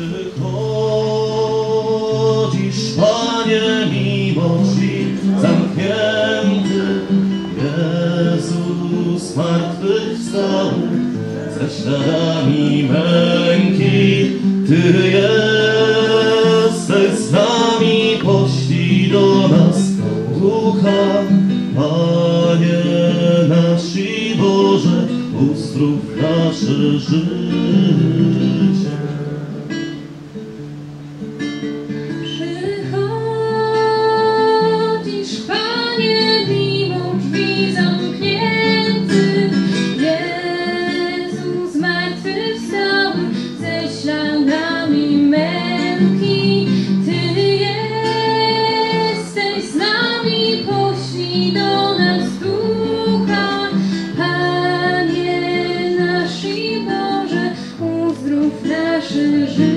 Przychodzisz, Panie, mimo drzwi zamkniętych, Jezus zmartwychwstały, ze śladami męki. Ty jesteś z nami, poślij do nas Ducha, Panie nasz i Boże, uzdrów nasze życie. Przychodzisz, Panie, mimo drzwi zamkniętych, Jezus zmartwychwstały, ze śladami męki. Ty jesteś z nami, poślij do nas Ducha, Panie nasz i Boże, uzdrów nasze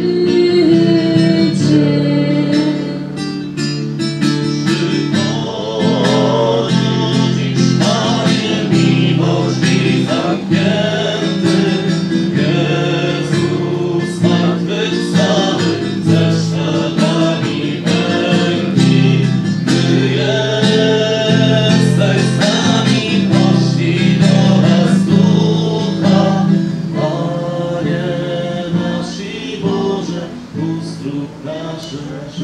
życie. Przychodzisz, Panie, mimo drzwi zamkniętych, Jezus zmartwychwstały, ze śladami męki. Ty jesteś z nami, poślij do nas Ducha, Panie nasz i Boże, uzdrów nasze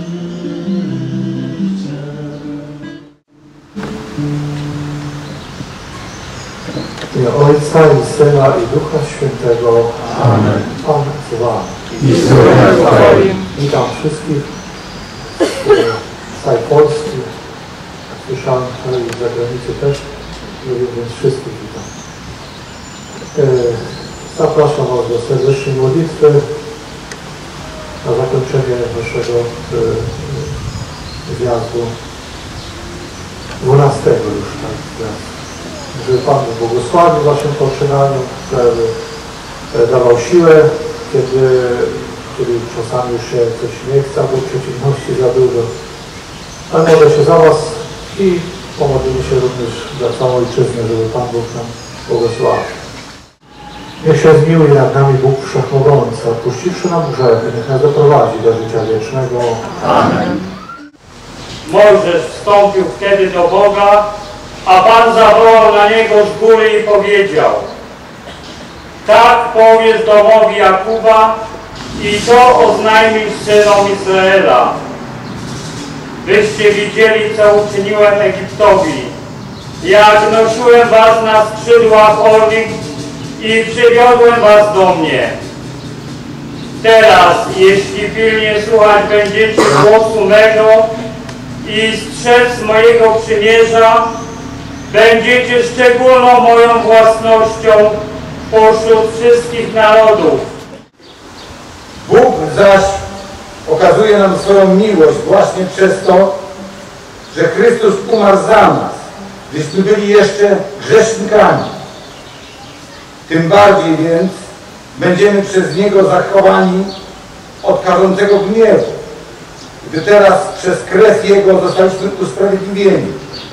życie. W imię Ojca i Syna i Ducha Świętego. Amen. Pan z wami. I z duchem Twoim. Witam wszystkich z całej Polski. Słyszałem, że i z zagranicy też, więc wszystkich witam. Zapraszam Was do serdecznej modlitwy na zakończenie naszego zjazdu 12 już, tak, zjazdu. Żeby Pan błogosławił w Waszym poczynaniu, żeby dawał siłę, kiedy czasami już się coś nie chce, albo przeciwności za dużo. Ale modlę się za Was i pomodlimy się również za całą ojczyznę, żeby Pan Bóg nam błogosławił. Niech się zmiłuje nad nami Bóg Wszechmogący, odpuściwszy nam grzechy, niech nas doprowadzi do życia wiecznego. Amen. Mojżesz wstąpił wtedy do Boga, a Pan zawołał na niego z góry i powiedział: tak powiedz domowi Jakuba i to oznajmisz synom Izraela. Wyście widzieli, co uczyniłem Egiptowi, jak nosiłem was na skrzydłach orłich i przywiodłem was do mnie. Teraz, jeśli pilnie słuchać będziecie głosu mego i strzec mojego przymierza, będziecie szczególną moją własnością pośród wszystkich narodów. Bóg zaś okazuje nam swoją miłość właśnie przez to, że Chrystus umarł za nas, gdyśmy byli jeszcze grzesznikami. Tym bardziej więc będziemy przez Niego zachowani od karzącego gniewu, gdy teraz przez krew Jego zostaliśmy usprawiedliwieni.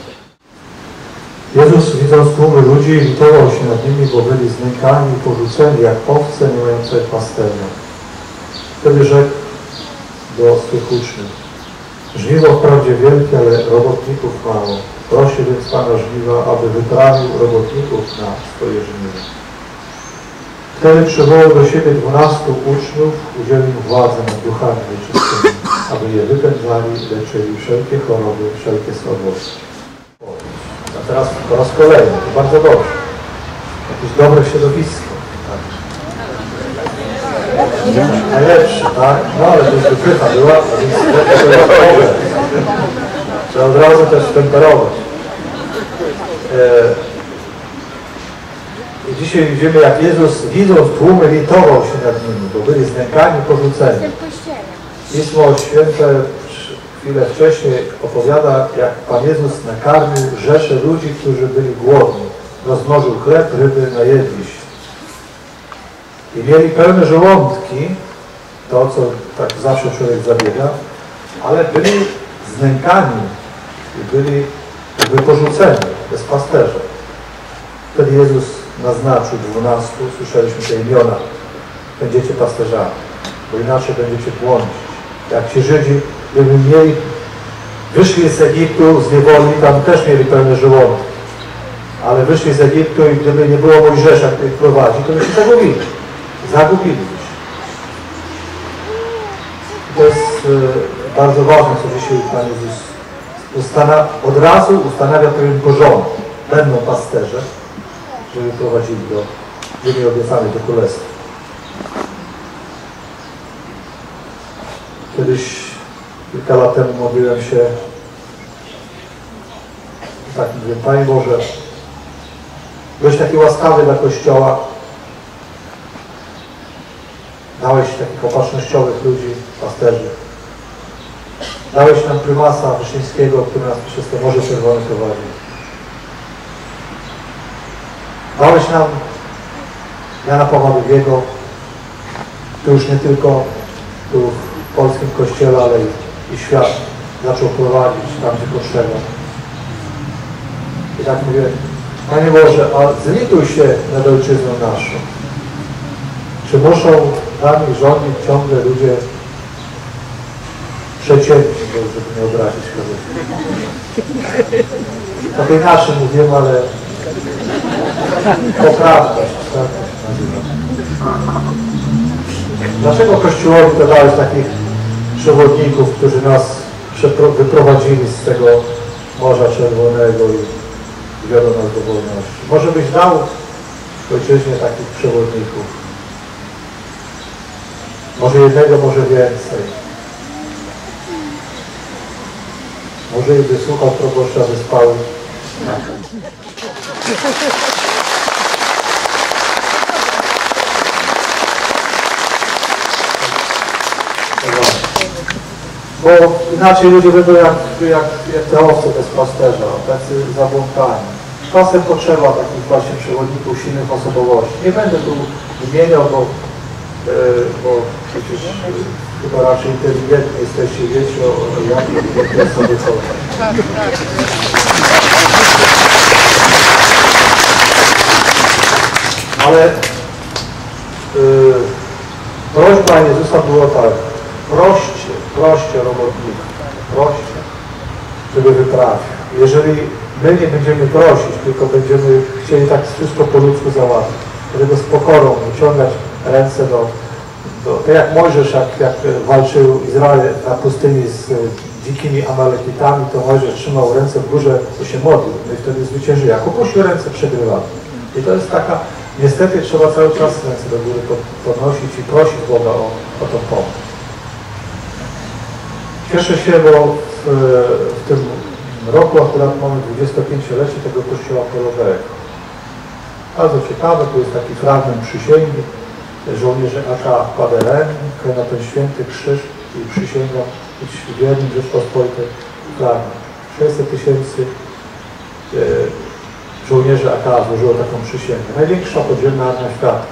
Jezus, widząc tłumy ludzi, litował się nad nimi, bo byli znękani i porzuceni jak owce nie mające pasterza. Wtedy rzekł do swych uczniów: żniwo wprawdzie wielkie, ale robotników mało. Prosi więc Pana żniwa, aby wyprawił robotników na swoje żniwo. Wtedy przywołał do siebie 12 uczniów, udzielił im władzę nad duchami nieczystymi, aby je wypędzali, leczyli wszelkie choroby, wszelkie słabości. A teraz po raz kolejny, to bardzo dobrze. Jakieś dobre środowisko. Tak. Najlepsze, tak? No ale to już wypycha była, a więc trzeba od razu też temperować. I dzisiaj widzimy, jak Jezus, widząc tłumy, litował się nad nimi, bo byli znękani, porzuceni. Pismo Święte chwilę wcześniej opowiada, jak Pan Jezus nakarmił rzesze ludzi, którzy byli głodni. Rozmnożył chleb, ryby, najedli się. I mieli pełne żołądki, to co tak zawsze człowiek zabiega, ale byli znękani i byli jakby porzuceni, bez pasterza. Wtedy Jezus naznaczył 12, słyszeliśmy te imiona, będziecie pasterzami. bo inaczej będziecie błądzić. Jak ci Żydzi, gdyby wyszli z Egiptu, z niewoli, tam też mieli pełne żołądki. Ale wyszli z Egiptu i gdyby nie było Mojżesza, który ich prowadzi, to by się zagubili. Zagubili się. To jest bardzo ważne, co dzisiaj Pan Jezus od razu ustanawia pewien porządek. Będą pasterze, żeby prowadzili do ziemi obiecanej, do Królestwa. Kiedyś, kilka lat temu modliłem się, tak mówię, Panie Boże, byłeś taki łaskawy dla Kościoła, dałeś takich opatrznościowych ludzi, pasterzy, dałeś nam prymasa Wyszyńskiego, który nas przez to Morze Czerwone prowadzi. Dałeś nam Jana Pawła II, który już nie tylko tu w polskim Kościele, ale i świat zaczął prowadzić tam, gdzie potrzeba. I tak mówię, Panie Boże, a zlituj się nad ojczyzną naszą. Czy muszą nami rządzić ciągle ludzie przeciętni, żeby nie obrazić kogoś? Tak inaczej mówimy, ale poprawność, tak? Dlaczego Kościołowi dodałeś takich przewodników, którzy nas wyprowadzili z tego Morza Czerwonego i wiodą nas do wolności? Może byś dał w ojczyźnie takich przewodników? Może jednego, może więcej. Może i wysłuchał proboszcza Wyspały. Bo inaczej ludzie będą jak te owce bez pasterza, tacy zabłąkani. Czasem potrzeba takich właśnie przewodników, silnych osobowości. Nie będę tu wymieniał, bo przecież chyba raczej inteligentni jesteście, wiecie o jakiej sobie chodzi. Ale prośba Jezusa była tak, proście robotnika, proście, żeby wyprawił. Jeżeli my nie będziemy prosić, tylko będziemy chcieli tak wszystko po ludzku załatwić, żeby z pokorą wyciągać ręce tak jak Mojżesz, jak walczył Izrael na pustyni z dzikimi Amalekitami, to Mojżesz trzymał ręce w górze, to się modlił, no i wtedy zwyciężył. Jak opuścił ręce, przegrywał. I to jest taka, niestety trzeba cały czas ręce do góry podnosić i prosić Boga o tą pomoc. Cieszę się, bo w tym roku akurat mamy 25-lecie tego kościoła polowego. Bardzo ciekawe, tu jest taki fragment przysięgi. Żołnierze AK kładę rękę na ten święty krzyż i przysięgam być wiernym Rzeczpospolitej. Fragment. 600 000 żołnierzy AK złożyło taką przysięgę. Największa podziemna armia świata.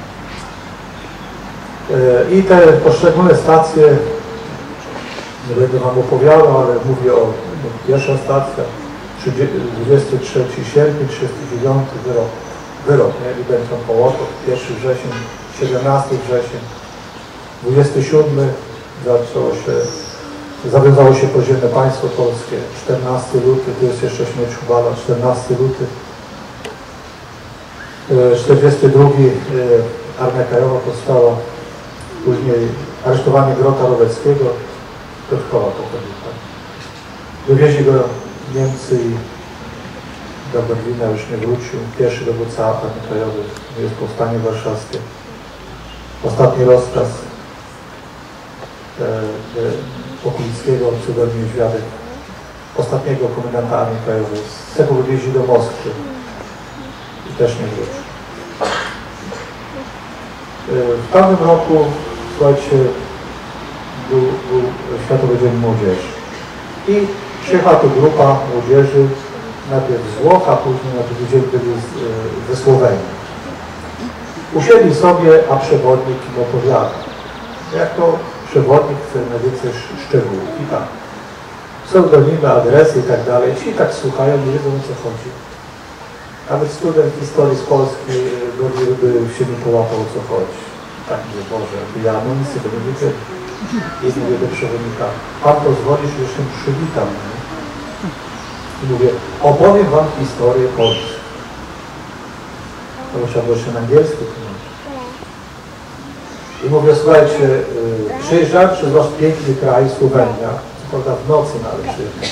I te poszczególne stacje, nie będę Wam opowiadał, ale mówię o pierwsza stacja, 23 sierpień, 39 wyrok, nie? Ribbentrop Mołotow, 1 wrzesień, 17 wrzesień, 27 zawiązało się podziemne państwo polskie, 14 luty, tu jest jeszcze śmierć Hubala, 14 luty, 42 Armia Krajowa powstała, później aresztowanie Grota Roweckiego, Piotrkowa pochodzi, tak. Wywieźli go Niemcy i do Berlina już nie wrócił. Pierwszy dowódca Armii Krajowej, jest powstanie warszawskie. Ostatni rozkaz Okulickiego, Cudor Niedźwiadek, ostatniego komendanta Armii Krajowej. Z tego wywieźli do Moskwy i też nie wrócił. W tamtym roku, słuchajcie, był Światowy Dzień Młodzieży. I przyjechała tu grupa młodzieży, najpierw z Włoch, a później na drugi dzień byli ze Słowenii. Usiedli sobie, a przewodnik im opowiada. Jak to przewodnik chce najwięcej szczegółów. I tak. Pseudonimy, adresy i tak dalej. Ci tak słuchają, nie wiedzą, o co chodzi. Nawet student historii z Polski by się nie połapał, o co chodzi. Tak mówię, Boże, ja no nic tego nie widzę. I mówię do przewodnika, Pan pozwoli, że się przywitam. I mówię, opowiem Wam historię Polski. To trzeba było się na angielsku tłumaczyć. I mówię, słuchajcie, przyjeżdżałem przez Wasz piękny kraj, Słowenia, co prawda w nocy, no ale przyjechałem.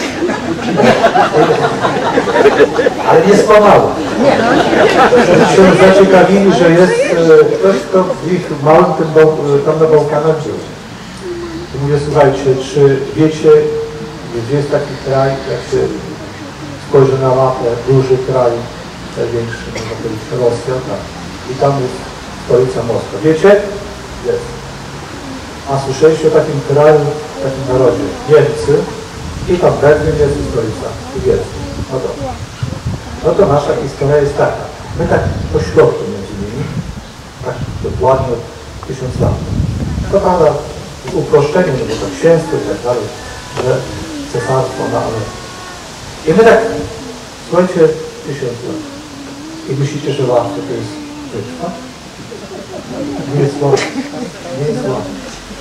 Ale nie skłamałem. Się zaciekawili, że jest ktoś, kto w ich małym tam na Bałkanach żył. I mówię, słuchajcie, czy wiecie, gdzie jest taki kraj, jak się spojrzy na mapę, duży kraj, największy, można powiedzieć, Rosja, tak. I tam jest stolica Moskwa. Wiecie? Jest. A słyszeliście o takim kraju, takim narodzie? Niemcy. I tam Berlin jest i stolica. I jest. No dobrze. No to nasza historia jest taka. My tak po środku między nimi, tak dokładnie od 1000 lat. To prawda, uproszczenie, no bo to księstwo i tak dalej, że cesarstwo, no ale... I my tak, słuchajcie, 1000 lat. I myślicie, że łatwo to jest wytrwać? Nie jest łatwo. Nie jest łatwo.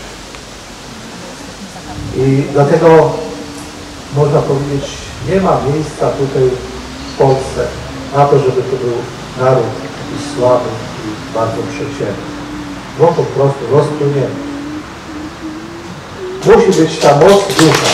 I dlatego można powiedzieć, nie ma miejsca tutaj w Polsce na to, żeby to był naród jakiś słaby i bardzo przeciętny. Bo po prostu rozpłyniemy. Musi być ta moc ducha.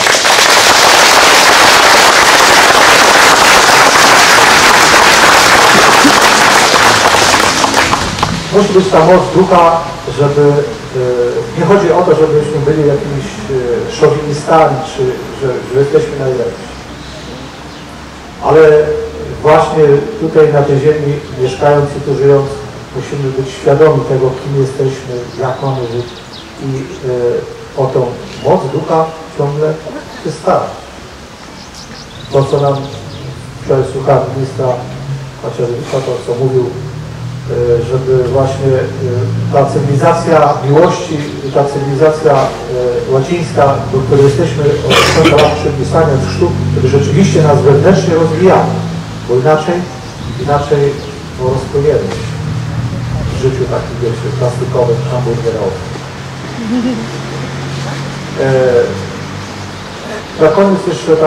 Musi być ta moc ducha, żeby... nie chodzi o to, żebyśmy byli jakimiś szowinistami, czy że jesteśmy najlepsi. Ale właśnie tutaj na tej ziemi, mieszkając i tu żyjąc, musimy być świadomi tego, kim jesteśmy, jak mamy żyć i o tą moc ducha ciągle się starać. To, co nam wczoraj słuchałem ministra Macierewicza, to co mówił, żeby właśnie ta cywilizacja miłości, ta cywilizacja łacińska, do której jesteśmy od 1000 lat przypisania w chrztu, żeby rzeczywiście nas wewnętrznie rozwijała, bo inaczej no, rozpłyniemy w życiu takim, wiecie, plastykowym, hamburgerowym. Na koniec jeszcze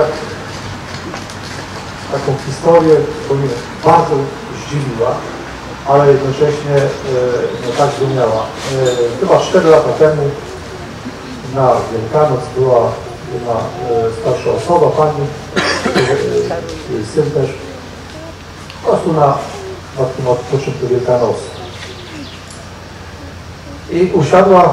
taką historię, bo mnie bardzo zdziwiła, ale jednocześnie no, tak zrozumiała. Chyba 4 lata temu na Wielkanoc była jedna starsza osoba, pani, jej syn też, po prostu na tym odpoczynku wielkanocnym. I usiadła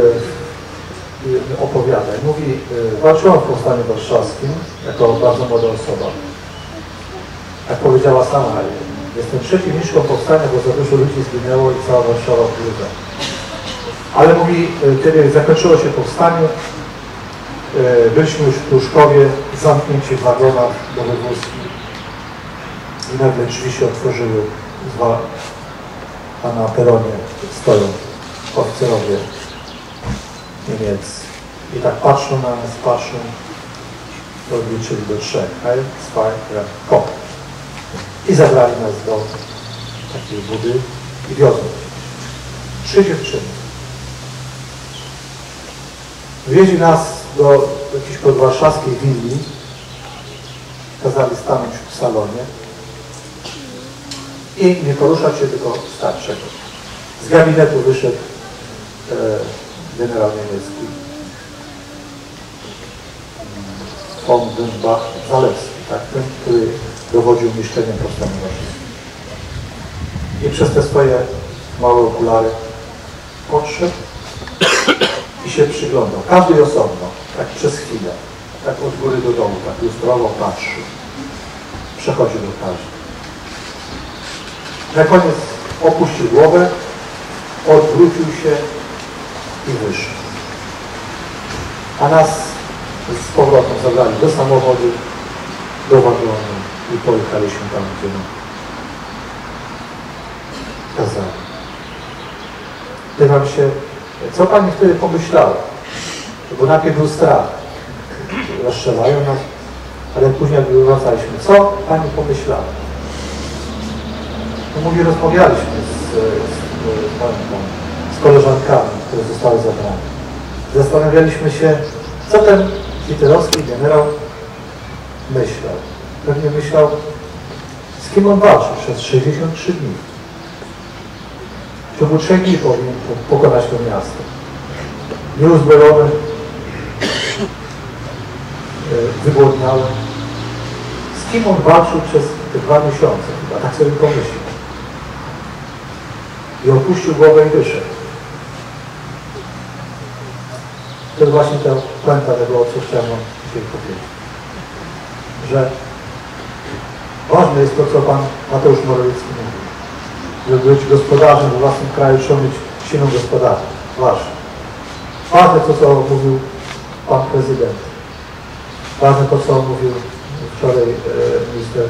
i opowiada. I mówi, walczyłam w Powstaniu Warszawskim jako bardzo młoda osoba. Jak powiedziała sama, jestem przeciwniczką powstania, bo za dużo ludzi zginęło i cała Warszawa w gruzach. Ale mówi, kiedy zakończyło się powstanie, byliśmy już w Pruszkowie, zamknięci w wagonach do wywózki i nagle drzwi się otworzyły, a na peronie stoją oficerowie niemieccy. I tak patrzą na nas, patrzą, to odliczyli do 3. 1, 2, 3, koch. I zabrali nas do takiej budy i wiozą. 3 dziewczyny. Wieźli nas do jakiejś podwarszawskiej willi. Kazali stanąć w salonie i nie poruszać się, tylko stać, czekać. Z gabinetu wyszedł generał niemiecki von Dönbach-Zalewski, tak? Ten, który dowodził niszczeniem powstania warszawskiego. I przez te swoje małe okulary podszedł i się przyglądał. Każdy osobno, tak przez chwilę, tak od góry do dołu, tak lustrował, patrzył. Przechodził do każdego. Na koniec opuścił głowę, odwrócił się i wyszedł. A nas z powrotem zabrali do samochodu, do wagonu i pojechaliśmy tam, gdzie nam kazali. Pytam się, co pani wtedy pomyślała? Bo najpierw był strach. Rozstrzelają nas, ale później jak wracaliśmy. Co pani pomyślała? No mówi, rozmawialiśmy z z koleżankami, które zostały zabrane. Zastanawialiśmy się, co ten hitlerowski generał myślał. Pewnie myślał, z kim on walczył przez 63 dni. W ciągu 3 dni powinien pokonać to miasto. Nieuzbrojony, wygłodniały. Z kim on walczył przez te 2 miesiące? Chyba tak sobie pomyślał. I opuścił głowę i wyszedł. To jest właśnie ta puenta tego, o co chciałem wam dzisiaj powiedzieć. Że ważne jest to, co pan Mateusz Morawiecki mówił. Żeby być gospodarzem w własnym kraju, trzeba mieć silną gospodarkę. Ważne. Ważne to, co mówił pan prezydent. Ważne to, co mówił wczoraj minister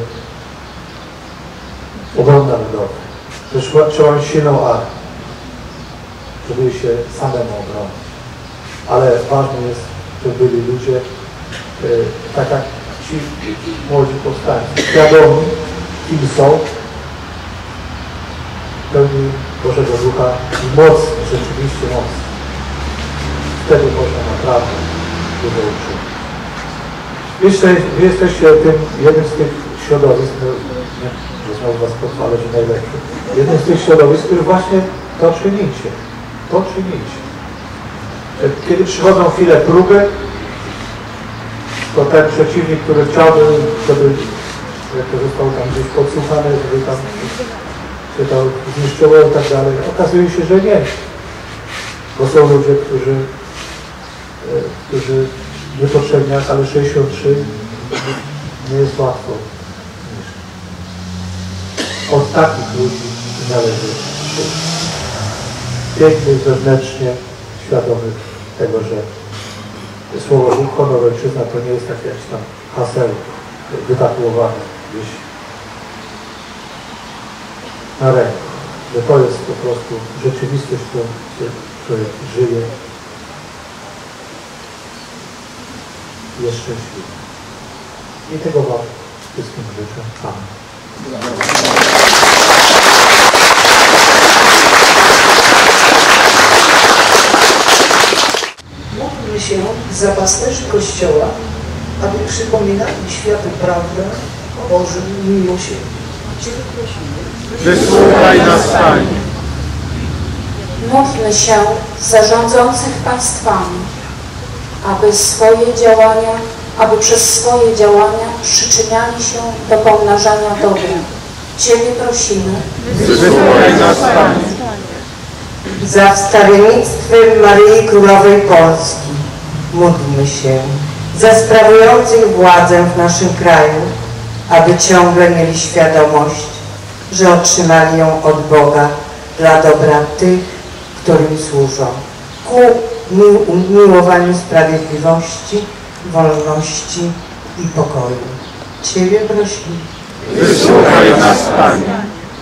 obrony narodowej. Że trzeba mieć silną armię, żeby się samemu obronić. Ale ważne jest, żeby byli ludzie, tak jak ci młodzi powstańcy, świadomi, kim są, pełni Bożego Ducha i mocni, rzeczywiście mocni. Wtedy można naprawdę dużo uczyć. Wy jesteście tym, jednym z tych środowisk, że znowu was pochwalę, że najlepiej. Jednym z tych środowisk, które właśnie to czynicie. To czynicie. Kiedy przychodzą chwile próby, to ten przeciwnik, który chciałby, żeby, jak to zostało tam gdzieś podsłuchane, żeby tam się to zniszczyło i tak dalej, okazuje się, że nie. Bo są ludzie, którzy niepotrzebnie, ale 63 nie jest łatwo. Od takich ludzi należy żyć. Pięknych, wewnętrznie świadomych tego, że słowo Bóg, honor, ojczyzna to nie jest takie jakieś tam haseł wytatuowane gdzieś na ręku. Że to jest po prostu rzeczywistość, którą człowiek żyje, jest szczęśliwy. I tego wam wszystkim życzę. Amen. Módlmy się za pasterzy Kościoła, aby przypominali światu prawdę o Bożym miłosierdziu. Ciebie prosimy. Wysłuchaj nas, Panie. Módlmy się za rządzących państwami, aby przez swoje działania przyczyniali się do pomnażania dobra. Ciebie prosimy. Wysłuchaj nas, Panie. Za wstawiennictwem Maryi Królowej Polski módlmy się za sprawujących władzę w naszym kraju, aby ciągle mieli świadomość, że otrzymali ją od Boga dla dobra tych, którym służą, ku umiłowaniu sprawiedliwości, wolności i pokoju. Ciebie prosimy. Wysłuchaj nas, Panie.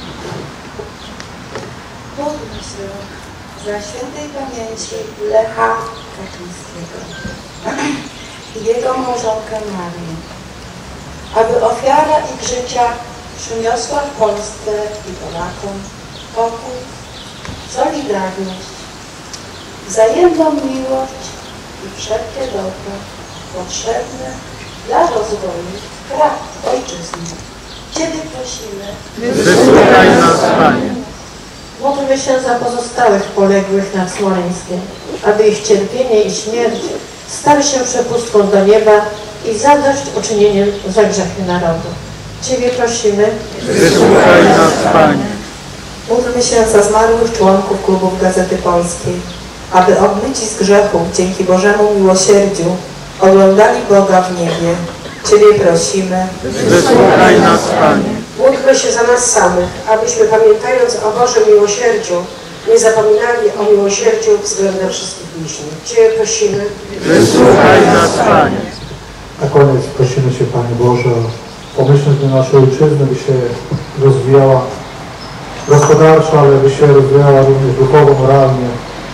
Módlmy się za świętej pamięci Lecha Kaczyńskiego i jego małżonkę Marię, aby ofiara ich życia przyniosła w Polsce i Polakom pokój, solidarność, wzajemną miłość i wszelkie dobro potrzebne dla rozwoju ojczyzny. Ciebie prosimy. Wysłuchaj nas, Panie. Módlmy się za pozostałych poległych nad Smoleńskiem, aby ich cierpienie i śmierć stały się przepustką do nieba i zadośćuczynieniem za grzechy narodu. Ciebie prosimy. Wysłuchaj nas, Panie. Módlmy się za zmarłych członków klubów Gazety Polskiej, aby obmyci z grzechów dzięki Bożemu miłosierdziu oglądali Boga w niebie. Ciebie prosimy. Wysłuchaj nas, Panie. Módlmy się za nas samych, abyśmy pamiętając o Bożym miłosierdziu nie zapominali o miłosierdziu względem wszystkich bliźnich. Ciebie prosimy. Wysłuchaj nas, Panie. Na koniec prosimy Cię, Panie Boże, o pomyślność do naszej ojczyzny, by się rozwijała gospodarczo, ale by się rozwijała również duchowo, moralnie.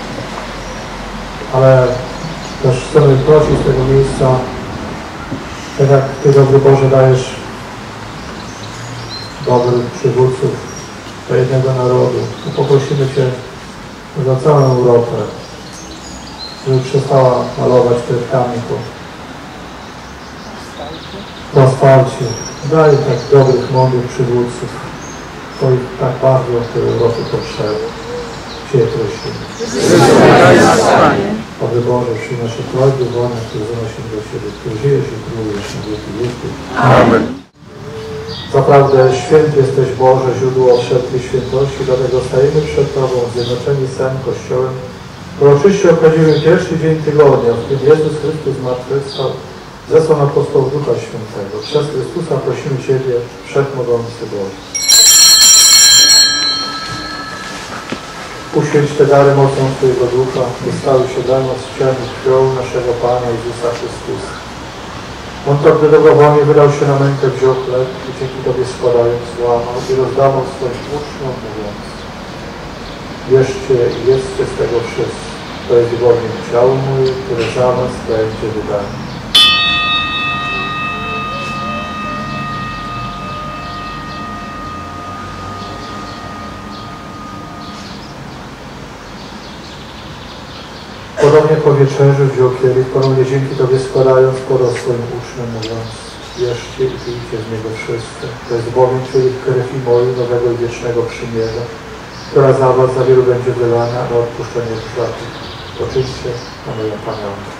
Ale też chcemy prosić z tego miejsca, tak jak Ty, dobry Boże, dajesz dobrych przywódców do jednego narodu, to poprosimy Cię, za całą Europę, żeby przestała malować kredkami po asfalcie. Daj tak dobrych, mądrych przywódców, to ich tak bardzo w tej Europie potrzeba. Cię prosimy. O Boże, przyjmij nasze prośby, wolne, które zanosimy do Ciebie, który żyjesz i królujesz na wieki wieków. Amen. Zaprawdę święty jesteś Boże, źródło wszelkiej świętości, dlatego stajemy przed Tobą, zjednoczeni z całym Kościołem. Uroczyście obchodzimy pierwszy dzień tygodnia, w którym Jezus Chrystus zmartwychwstał, zesłał apostołów Ducha Świętego. Przez Chrystusa prosimy Ciebie, Wszechmogący Boże. Uświęć te dary mocą Twojego Ducha, by stały się dla nas ciałem i krwią naszego Pana Jezusa Chrystusa. On to, gdy dobrowolnie wydał się na mękę, wziął chleb i dzięki Tobie składając złamał i rozdawał swoim uczniom, mówiąc: bierzcie i jedzcie z tego wszyscy, to jest bowiem ciało moje, które za was będzie wydane. Podobnie po wieczerzy wziął kielich, ponownie dzięki Tobie składając, podał swoim uczniom, mówiąc: bierzcie i pijcie z niego wszyscy. To jest bowiem kielich krwi mojej nowego i wiecznego przymierza, która za was, za wielu będzie wylana na odpuszczenie grzechów. Poczyńcie na moją pamiątkę.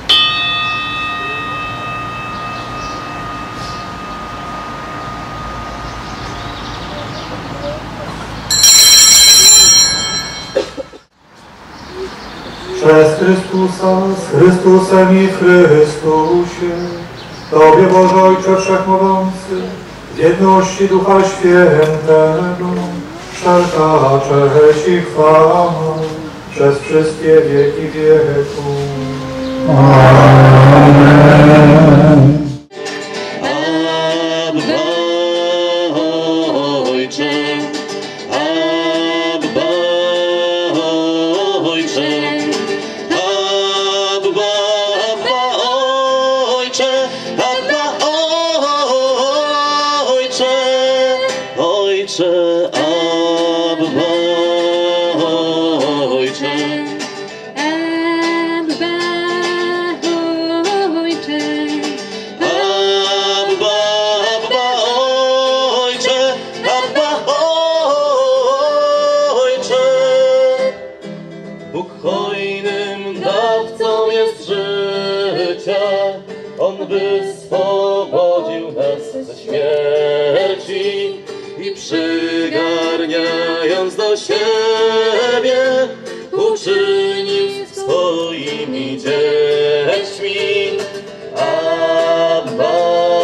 Przez Chrystusa, z Chrystusem i w Chrystusie, Tobie Boże Ojcze Wszechmogący, w jedności Ducha Świętego, wszelka cześć i chwała przez wszystkie wieki wieków. Amen. Bóg hojnym dawcą jest życia, On wyswobodził nas ze śmierci i przygarniając do siebie, uczynił swoimi dziećmi. Abba,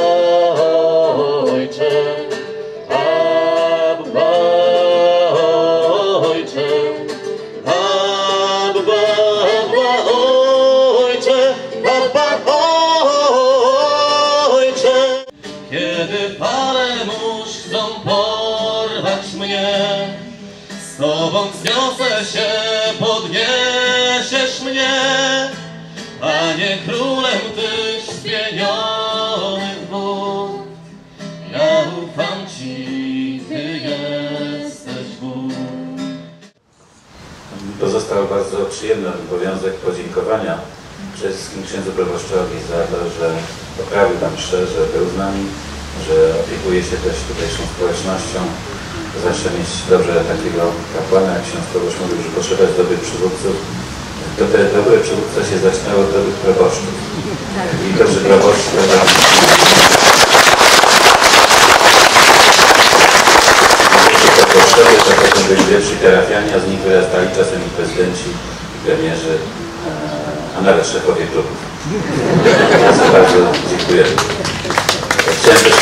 Ojcze, Abba, Ojcze, Abba, Ojcze, Abba, Ojcze. Kiedy fale mórz chcą porwać mnie, z Tobą wzniosę się, podniesiesz mnie, Panie królem Tyś zmienionych wód. Ja ufam Ci, Ty jesteś Bóg. Pozostał bardzo przyjemny obowiązek podziękowania przede wszystkim księdzu proboszczowi za to, że poprawił nam mszę, że był z nami, że opiekuje się też tutejszą społecznością. Zawsze mieć dobrze takiego kapłana, jak ksiądz proboszcz mówił, że potrzeba jest dobrych przywódców. To te dobre przywódce się zaczynało od dobrych proboszczów. I dobrzy proboszcz proboszczowie to potem byli lepsi parafianie, a z nich wyrastali czasem i prezydenci, i premierzy, a nawet szefowie klubów. Bardzo dziękuję. Chciałem też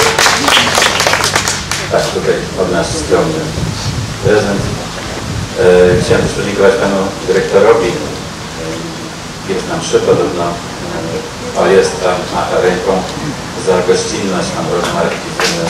tak, tutaj od nas skromny prezent. Chciałem też podziękować panu dyrektorowi. Jest nam mszy podobno, o jest tam, macha ręką za gościnność, mam rozmarki.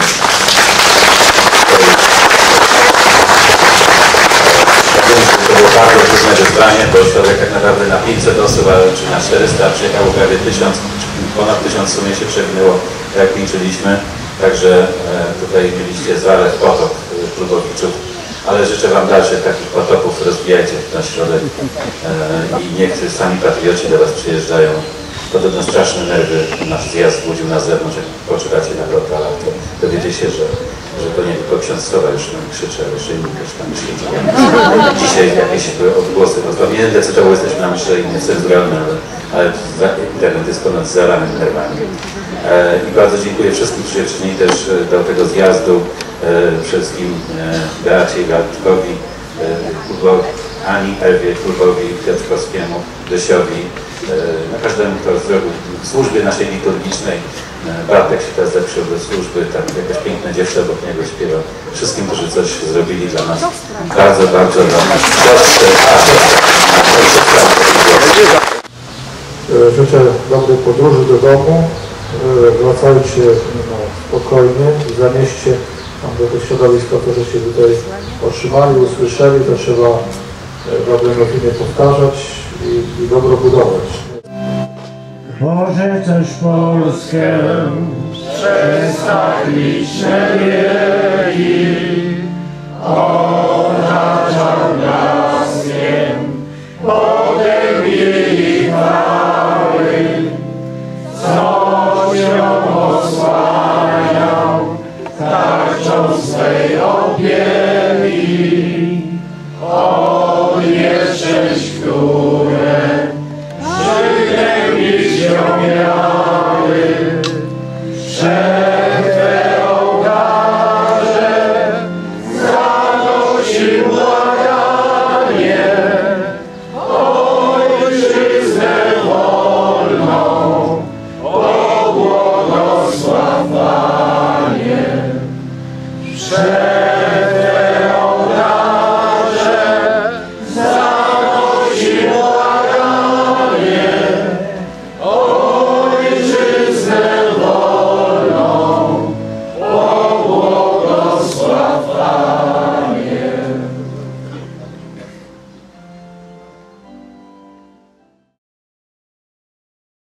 To było bardzo trudne wyzwanie, bo środek tak naprawdę na 500 osób, czy na 400, przyjechało prawie 1000, ponad 1000 w sumie się przewinęło, jak liczyliśmy. Także tutaj mieliście zaleć potok klubowiczów, ale życzę Wam dalszych takich potopów, rozwijajcie na środek i niech sami patrioci do Was przyjeżdżają. Podobno straszne nerwy nasz zjazd budził na zewnątrz, jak poczekacie na lokalach, to dowiecie się, że to nie tylko ksiądz Sowa już nam krzyczy, ale jeszcze inni też tam krzyczy. Dzisiaj jakieś odgłosy, nie decydowało, jesteśmy na mszy i niecenzuralne, ale internet jest ponad zalany nerwami. I bardzo dziękuję wszystkim, którzy przyczynili też do tego zjazdu, wszystkim Beacie, Galtkowi, Ani, Ewie, Klubowi, Piotrkowskiemu, Dysiowi, na każdemu, kto zrobił w służbie naszej liturgicznej. Bartek się teraz zepsuł do służby, tam jakaś piękna dziewczyna obok niego śpiewa. Wszystkim, którzy coś zrobili dla nas. Bardzo, bardzo Wam życzę dobrej podróży do domu. Wracajcie spokojnie i zanieście tam do tych środowisk to, żeście tutaj otrzymali, usłyszeli, to trzeba dobre nowiny powtarzać i dobro budować. Boże, też Polskę przestawić nie mieli.